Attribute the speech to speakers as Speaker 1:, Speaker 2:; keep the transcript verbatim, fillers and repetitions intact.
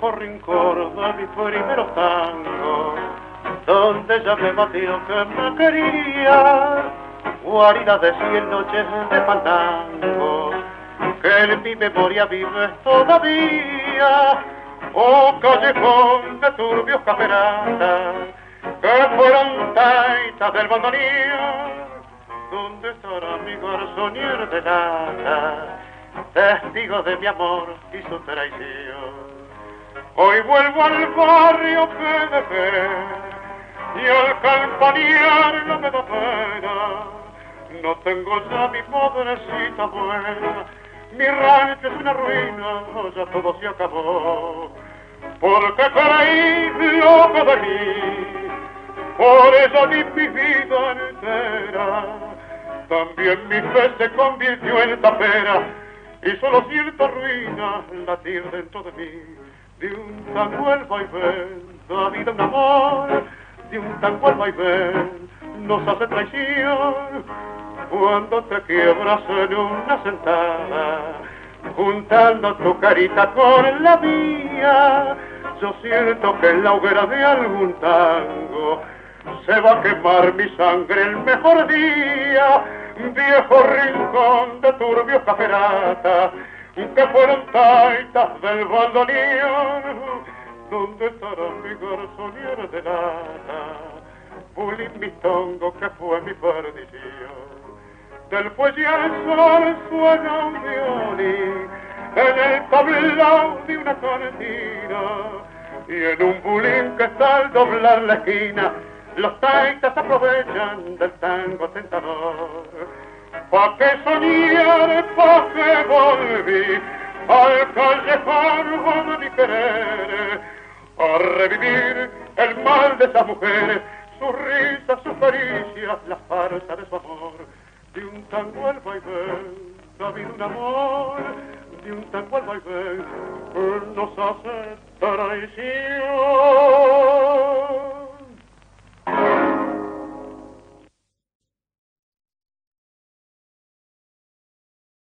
Speaker 1: viejo rincón de mis primeros tangos, donde ella me batió que me quería, guarida de cien noches de fandango, que en mi memoria vive todavía. Oh, callejón de turbios cameratas, que fueron taitas del bandoneón, donde estará mi garzonier de lata, testigo de mi amor y su traición. Hoy vuelvo al barrio que dejé, y al campanear no me da pena. No tengo ya mi madrecita buena, mi rancho es una ruina, ya todo se acabó. Porque creí loco de mí, por eso di mi vida entera. También mi fe se convirtió en tapera, y solo siento ruina latir dentro de mí. De un tango al vaivén, da vida un amor, de un tango al vaivén, nos hace traición. Cuando te quiebras en una sentada, juntando tu carita con la mía, yo siento que en la hoguera de algún tango se va a quemar mi sangre el mejor día. Viejo rincón de turbios caferata, que fueron taitas del bandoneón, ¿dónde estará mi garzonier de lata? Pulín mi tongo que fue mi perdición. Del fuelle al sol suena un violín, en el tablao de una cantina, y en un bulín que está al doblar la esquina, los taitas aprovechan del tango tentador. Pa' que soñar, pa' que volví al callejón de mi querer, a revivir el mal de esas mujeres, sus risas, sus caricias, la farsa de su amor. De un tango al vaivén, ha habido un amor, de un tango al vaivén, nos hace traición.